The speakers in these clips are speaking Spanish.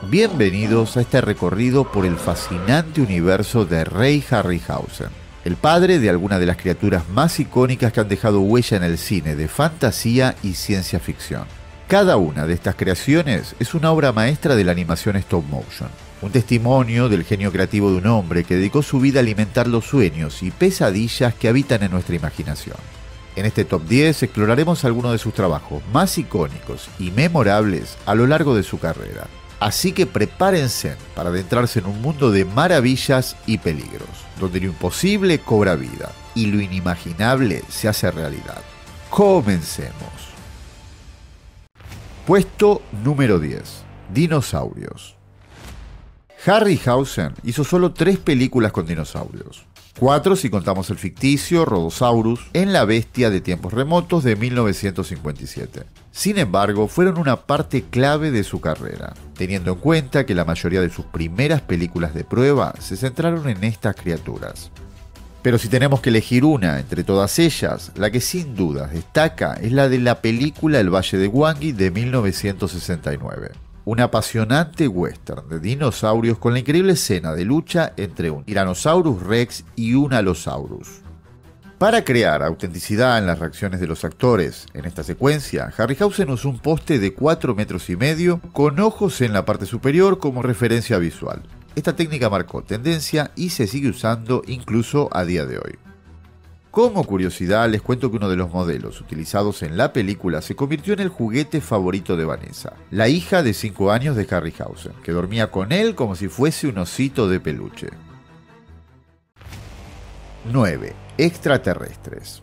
Bienvenidos a este recorrido por el fascinante universo de Ray Harryhausen, el padre de algunas de las criaturas más icónicas que han dejado huella en el cine de fantasía y ciencia ficción. Cada una de estas creaciones es una obra maestra de la animación stop motion, un testimonio del genio creativo de un hombre que dedicó su vida a alimentar los sueños y pesadillas que habitan en nuestra imaginación. En este Top 10 exploraremos algunos de sus trabajos más icónicos y memorables a lo largo de su carrera. Así que prepárense para adentrarse en un mundo de maravillas y peligros, donde lo imposible cobra vida y lo inimaginable se hace realidad. Comencemos. Puesto número 10. Dinosaurios. Harryhausen hizo solo 3 películas con dinosaurios. 4 si contamos el ficticio Rhodosaurus en La bestia de tiempos remotos de 1957. Sin embargo, fueron una parte clave de su carrera, teniendo en cuenta que la mayoría de sus primeras películas de prueba se centraron en estas criaturas. Pero si tenemos que elegir una entre todas ellas, la que sin dudas destaca es la de la película El Valle de Gwangi de 1969. Un apasionante western de dinosaurios con la increíble escena de lucha entre un Tyrannosaurus Rex y un Allosaurus. Para crear autenticidad en las reacciones de los actores en esta secuencia, Harryhausen usó un poste de 4,5 metros con ojos en la parte superior como referencia visual. Esta técnica marcó tendencia y se sigue usando incluso a día de hoy. Como curiosidad, les cuento que uno de los modelos utilizados en la película se convirtió en el juguete favorito de Vanessa, la hija de 5 años de Harryhausen, que dormía con él como si fuese un osito de peluche. 9. Extraterrestres.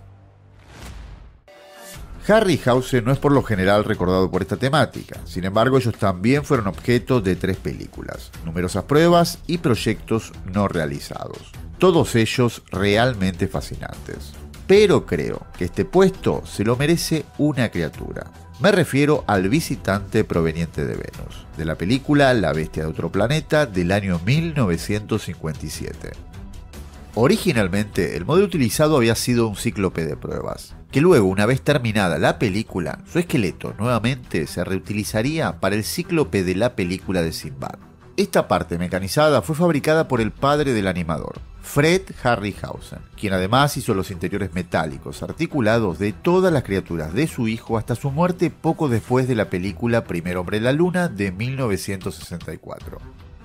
Harryhausen no es por lo general recordado por esta temática, sin embargo ellos también fueron objeto de 3 películas, numerosas pruebas y proyectos no realizados. Todos ellos realmente fascinantes. Pero creo que este puesto se lo merece una criatura. Me refiero al visitante proveniente de Venus, de la película La bestia de otro planeta del año 1957. Originalmente, el modelo utilizado había sido un cíclope de pruebas, que luego, una vez terminada la película, su esqueleto nuevamente se reutilizaría para el cíclope de la película de Sinbad. Esta parte mecanizada fue fabricada por el padre del animador, Fred Harryhausen, quien además hizo los interiores metálicos articulados de todas las criaturas de su hijo hasta su muerte poco después de la película Primer hombre en la luna de 1964.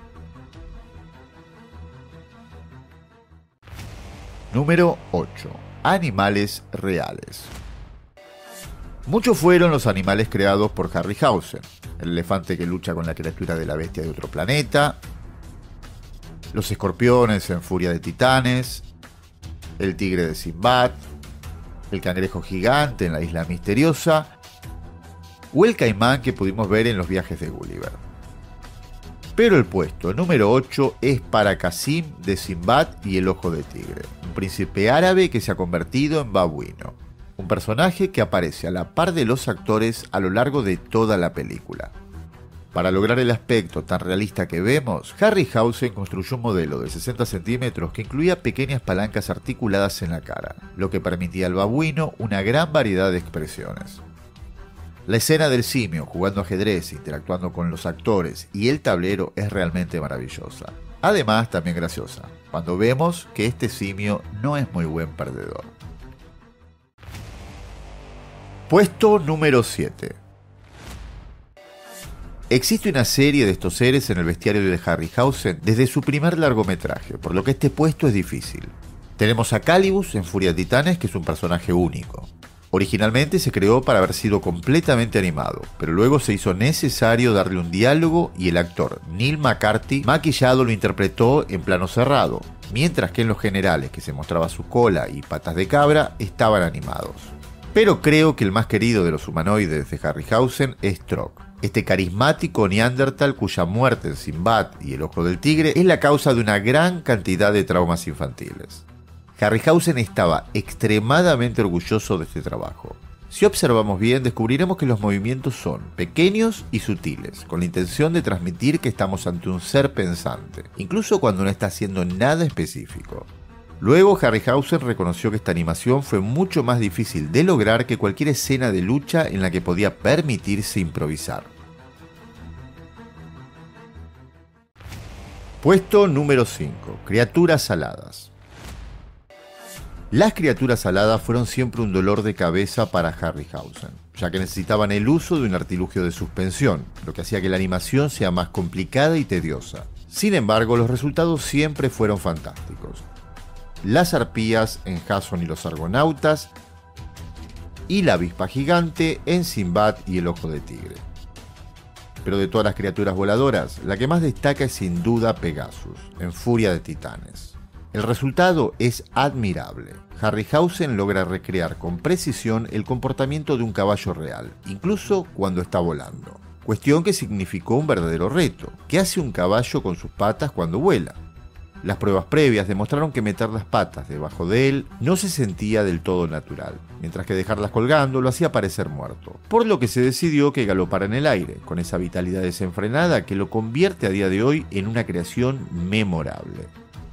Número 8. Animales reales. Muchos fueron los animales creados por Harryhausen. El elefante que lucha con la criatura de la bestia de otro planeta, los escorpiones en Furia de Titanes, el tigre de Sinbad, el cangrejo gigante en la isla misteriosa o el caimán que pudimos ver en los viajes de Gulliver. Pero el puesto número 8 es para Qasim de Sinbad y el ojo de tigre, un príncipe árabe que se ha convertido en babuino, un personaje que aparece a la par de los actores a lo largo de toda la película. Para lograr el aspecto tan realista que vemos, Harryhausen construyó un modelo de 60 centímetros que incluía pequeñas palancas articuladas en la cara, lo que permitía al babuino una gran variedad de expresiones. La escena del simio jugando ajedrez, interactuando con los actores y el tablero es realmente maravillosa. Además, también graciosa, cuando vemos que este simio no es muy buen perdedor. Puesto número 7. Existe una serie de estos seres en el bestiario de Harryhausen desde su primer largometraje, por lo que este puesto es difícil. Tenemos a Calibus en Furia de Titanes, que es un personaje único. Originalmente se creó para haber sido completamente animado, pero luego se hizo necesario darle un diálogo y el actor Neil McCarthy maquillado lo interpretó en plano cerrado, mientras que en los generales, que se mostraba su cola y patas de cabra, estaban animados. Pero creo que el más querido de los humanoides de Harryhausen es Trog, este carismático neandertal cuya muerte en Sinbad y el ojo del tigre es la causa de una gran cantidad de traumas infantiles. Harryhausen estaba extremadamente orgulloso de este trabajo. Si observamos bien, descubriremos que los movimientos son pequeños y sutiles, con la intención de transmitir que estamos ante un ser pensante, incluso cuando no está haciendo nada específico. Luego, Harryhausen reconoció que esta animación fue mucho más difícil de lograr que cualquier escena de lucha en la que podía permitirse improvisar. Puesto número 5. Criaturas aladas. Las criaturas aladas fueron siempre un dolor de cabeza para Harryhausen, ya que necesitaban el uso de un artilugio de suspensión, lo que hacía que la animación sea más complicada y tediosa. Sin embargo, los resultados siempre fueron fantásticos. Las arpías en Jason y los Argonautas, y la avispa gigante en Sinbad y el Ojo de Tigre. Pero de todas las criaturas voladoras, la que más destaca es sin duda Pegasus, en Furia de Titanes. El resultado es admirable. Harryhausen logra recrear con precisión el comportamiento de un caballo real, incluso cuando está volando. Cuestión que significó un verdadero reto. ¿Qué hace un caballo con sus patas cuando vuela? Las pruebas previas demostraron que meter las patas debajo de él no se sentía del todo natural, mientras que dejarlas colgando lo hacía parecer muerto, por lo que se decidió que galopara en el aire, con esa vitalidad desenfrenada que lo convierte a día de hoy en una creación memorable.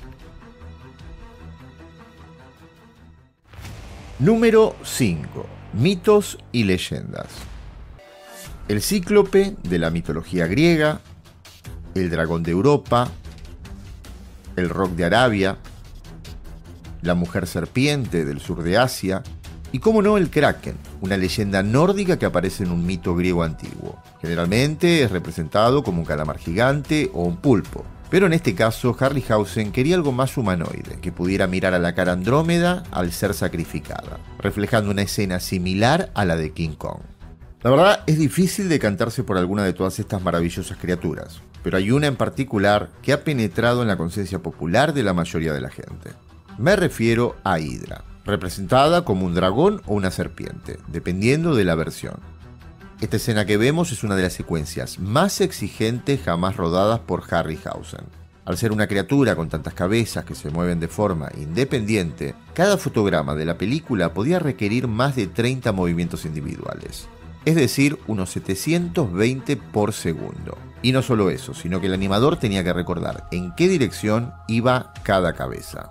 Número 5. Mitos y leyendas. El cíclope de la mitología griega, el dragón de Europa, el roc de Arabia, la mujer serpiente del sur de Asia y, como no, el kraken, una leyenda nórdica que aparece en un mito griego antiguo. Generalmente es representado como un calamar gigante o un pulpo, pero en este caso Harryhausen quería algo más humanoide, que pudiera mirar a la cara Andrómeda al ser sacrificada, reflejando una escena similar a la de King Kong. La verdad es difícil decantarse por alguna de todas estas maravillosas criaturas, pero hay una en particular que ha penetrado en la conciencia popular de la mayoría de la gente. Me refiero a Hydra, representada como un dragón o una serpiente, dependiendo de la versión. Esta escena que vemos es una de las secuencias más exigentes jamás rodadas por Harryhausen. Al ser una criatura con tantas cabezas que se mueven de forma independiente, cada fotograma de la película podía requerir más de 30 movimientos individuales, es decir, unos 720 por segundo. Y no solo eso, sino que el animador tenía que recordar en qué dirección iba cada cabeza.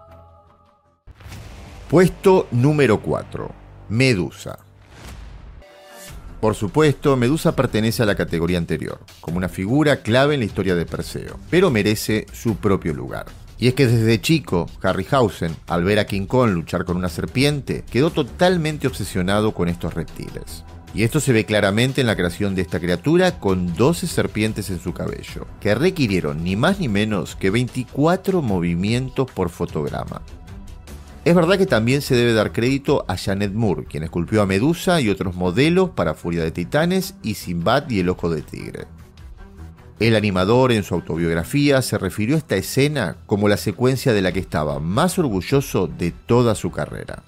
Puesto número 4. Medusa. Por supuesto, Medusa pertenece a la categoría anterior, como una figura clave en la historia de Perseo, pero merece su propio lugar. Y es que desde chico, Harryhausen, al ver a King Kong luchar con una serpiente, quedó totalmente obsesionado con estos reptiles. Y esto se ve claramente en la creación de esta criatura con 12 serpientes en su cabello, que requirieron ni más ni menos que 24 movimientos por fotograma. Es verdad que también se debe dar crédito a Janet Moore, quien esculpió a Medusa y otros modelos para Furia de Titanes y Sinbad y el Ojo de Tigre. El animador en su autobiografía se refirió a esta escena como la secuencia de la que estaba más orgulloso de toda su carrera.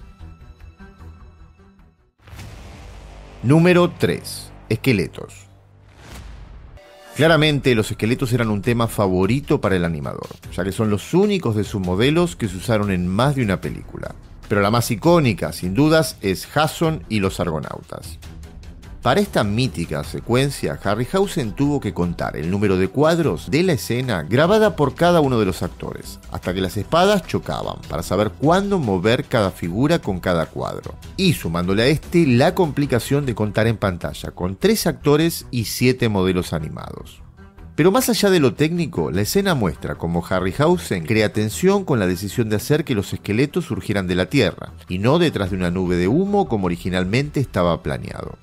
Número 3. Esqueletos. Claramente los esqueletos eran un tema favorito para el animador, ya que son los únicos de sus modelos que se usaron en más de una película. Pero la más icónica, sin dudas, es Jason y los Argonautas. Para esta mítica secuencia, Harryhausen tuvo que contar el número de cuadros de la escena grabada por cada uno de los actores, hasta que las espadas chocaban, para saber cuándo mover cada figura con cada cuadro. Y sumándole a este, la complicación de contar en pantalla, con 3 actores y 7 modelos animados. Pero más allá de lo técnico, la escena muestra cómo Harryhausen crea tensión con la decisión de hacer que los esqueletos surgieran de la tierra, y no detrás de una nube de humo como originalmente estaba planeado.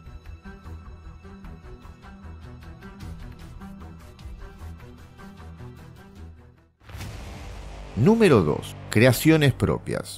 Número 2. Creaciones propias.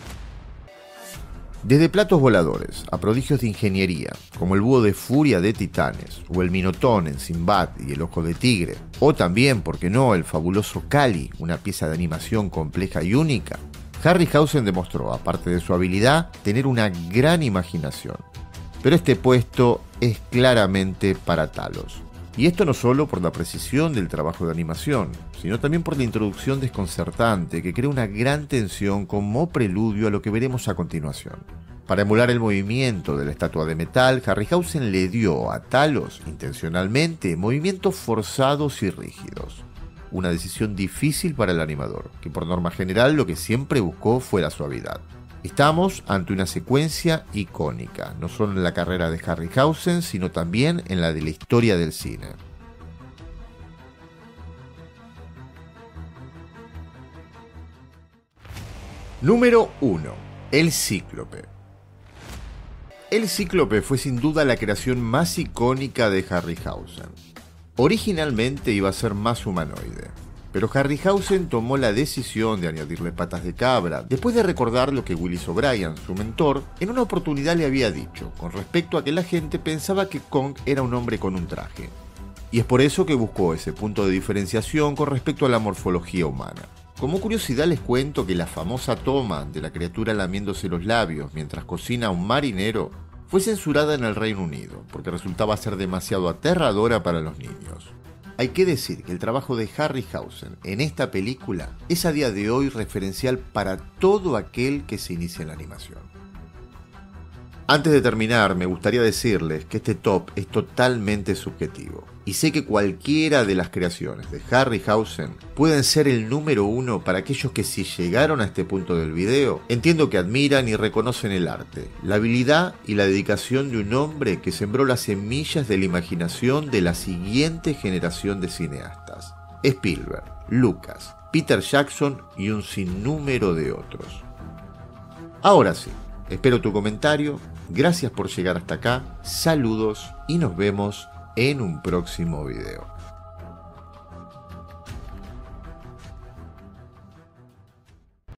Desde platos voladores a prodigios de ingeniería, como el búho de Furia de Titanes, o el Minotón en Sinbad y el Ojo de Tigre, o también, por qué no, el fabuloso Kali, una pieza de animación compleja y única, Harryhausen demostró, aparte de su habilidad, tener una gran imaginación. Pero este puesto es claramente para Talos. Y esto no solo por la precisión del trabajo de animación, sino también por la introducción desconcertante que crea una gran tensión como preludio a lo que veremos a continuación. Para emular el movimiento de la estatua de metal, Harryhausen le dio a Talos, intencionalmente, movimientos forzados y rígidos. Una decisión difícil para el animador, que por norma general lo que siempre buscó fue la suavidad. Estamos ante una secuencia icónica, no solo en la carrera de Harryhausen, sino también en la de la historia del cine. Número 1. El Cíclope. El Cíclope fue sin duda la creación más icónica de Harryhausen. Originalmente iba a ser más humanoide, pero Harryhausen tomó la decisión de añadirle patas de cabra después de recordar lo que Willis O'Brien, su mentor, en una oportunidad le había dicho con respecto a que la gente pensaba que Kong era un hombre con un traje. Y es por eso que buscó ese punto de diferenciación con respecto a la morfología humana. Como curiosidad les cuento que la famosa toma de la criatura lamiéndose los labios mientras cocina a un marinero fue censurada en el Reino Unido porque resultaba ser demasiado aterradora para los niños. Hay que decir que el trabajo de Harryhausen en esta película es a día de hoy referencial para todo aquel que se inicia en la animación. Antes de terminar, me gustaría decirles que este top es totalmente subjetivo y sé que cualquiera de las creaciones de Harryhausen pueden ser el número 1 para aquellos que, si llegaron a este punto del video, entiendo que admiran y reconocen el arte, la habilidad y la dedicación de un hombre que sembró las semillas de la imaginación de la siguiente generación de cineastas: Spielberg, Lucas, Peter Jackson y un sinnúmero de otros. Ahora sí, espero tu comentario. Gracias por llegar hasta acá, saludos y nos vemos en un próximo video.